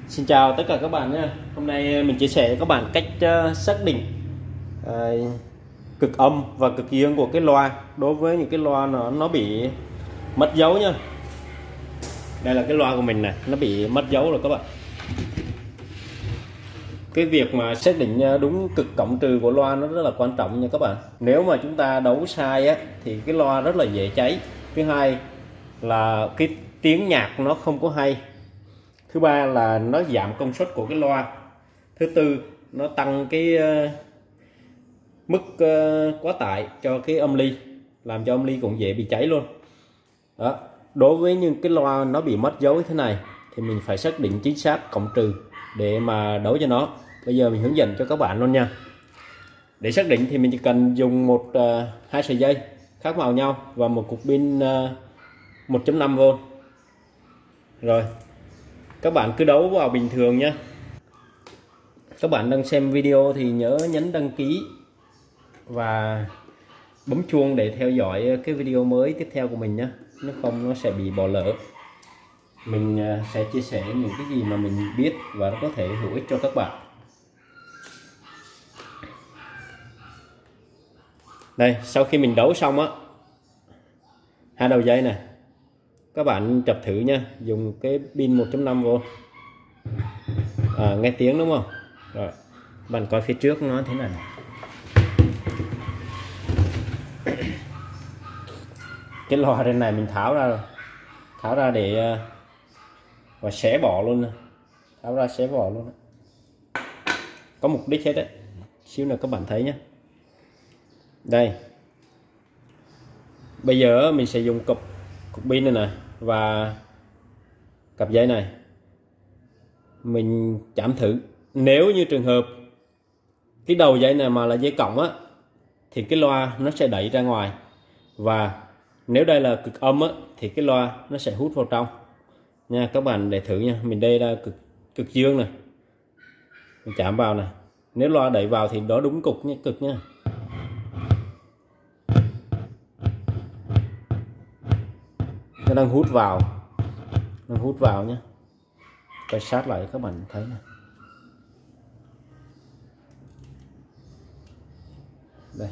Xin chào tất cả các bạn nhé. Hôm nay mình chia sẻ với các bạn cách xác định cực âm và cực dương của cái loa đối với những cái loa nó bị mất dấu nha. Đây là cái loa của mình này, nó bị mất dấu rồi các bạn. Cái việc mà xác định đúng cực cộng trừ của loa nó rất là quan trọng nha các bạn. Nếu mà chúng ta đấu sai á thì cái loa rất là dễ cháy. Thứ hai là cái tiếng nhạc nó không có hay. Thứ ba là nó giảm công suất của cái loa. Thứ tư nó tăng cái mức quá tải cho cái âm ly, làm cho âm ly cũng dễ bị cháy luôn đó. Đối với những cái loa nó bị mất dấu như thế này thì mình phải xác định chính xác cộng trừ để mà đấu cho nó. Bây giờ mình hướng dẫn cho các bạn luôn nha. Để xác định thì mình chỉ cần dùng hai sợi dây khác màu nhau và một cục pin 1.5V. Rồi các bạn cứ đấu vào bình thường nhé. Các bạn đang xem video thì nhớ nhấn đăng ký và bấm chuông để theo dõi cái video mới tiếp theo của mình nhé. Nếu không nó sẽ bị bỏ lỡ. Mình sẽ chia sẻ những cái gì mà mình biết và nó có thể hữu ích cho các bạn. Đây, sau khi mình đấu xong á, hai đầu dây này các bạn chập thử nha, dùng cái pin 1.5V. Nghe tiếng đúng không? Rồi bạn coi phía trước nó thế này. Cái loa trên này mình tháo ra để và xé bỏ luôn, tháo ra xé bỏ luôn, có mục đích hết đấy. Xíu nữa các bạn thấy nhé. Đây, bây giờ mình sẽ dùng cục pin này nè và cặp dây này, mình chạm thử. Nếu như trường hợp cái đầu dây này mà là dây cộng á thì cái loa nó sẽ đẩy ra ngoài, và nếu đây là cực âm á thì cái loa nó sẽ hút vào trong nha. Các bạn để thử nha. Mình đây là cực dương này, mình chạm vào này, nếu loa đẩy vào thì đó đúng cực nha. Nó đang hút vào nhé. Quay sát lại các bạn thấy này. Đây,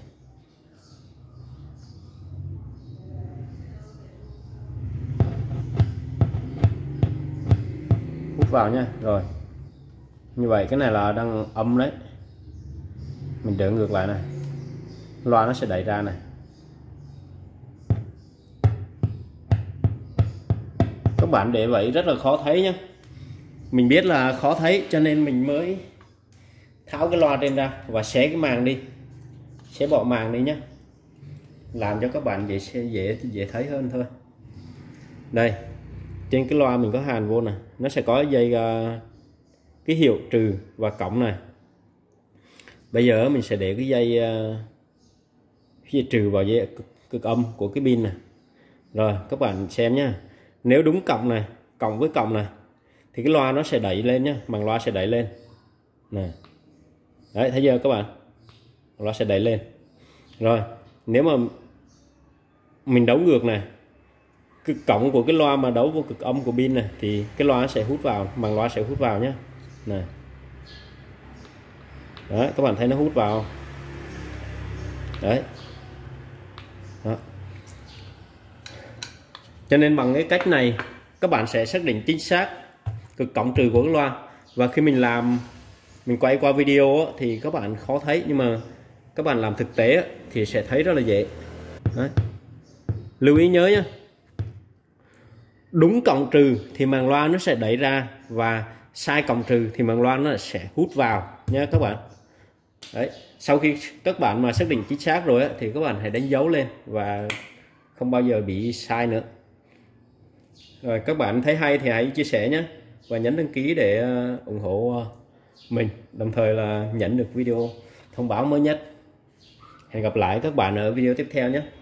hút vào nha. Rồi như vậy cái này là đang âm đấy. Mình đỡ ngược lại này, loa nó sẽ đẩy ra này. Các bạn để vậy rất là khó thấy nhé. Mình biết là khó thấy cho nên mình mới tháo cái loa trên ra và xé cái màng đi, xé bỏ màng đi nhé, làm cho các bạn dễ thấy hơn thôi. Đây, trên cái loa mình có hàn vô này, nó sẽ có dây ký hiệu trừ và cộng này. Bây giờ mình sẽ để cái dây trừ vào dây cực âm của cái pin này. Rồi các bạn xem nhé. Nếu đúng cộng này, cộng với cộng này thì cái loa nó sẽ đẩy lên nhé, màng loa sẽ đẩy lên nè. Đấy, thấy chưa các bạn, loa sẽ đẩy lên. Rồi nếu mà mình đấu ngược này, cực cộng của cái loa mà đấu vô cực âm của pin này thì cái loa sẽ hút vào, màng loa sẽ hút vào nhé này. Đấy, các bạn thấy nó hút vào đấy đó. Cho nên bằng cái cách này các bạn sẽ xác định chính xác cực cộng trừ của cái loa. Và khi mình quay qua video thì các bạn khó thấy, nhưng mà các bạn làm thực tế thì sẽ thấy rất là dễ đấy. Lưu ý nhớ nhé, đúng cộng trừ thì màng loa nó sẽ đẩy ra, và sai cộng trừ thì màng loa nó sẽ hút vào nha các bạn. Đấy, sau khi các bạn mà xác định chính xác rồi thì các bạn hãy đánh dấu lên và không bao giờ bị sai nữa. Rồi các bạn thấy hay thì hãy chia sẻ nhé, và nhấn đăng ký để ủng hộ mình, đồng thời là nhận được video thông báo mới nhất. Hẹn gặp lại các bạn ở video tiếp theo nhé.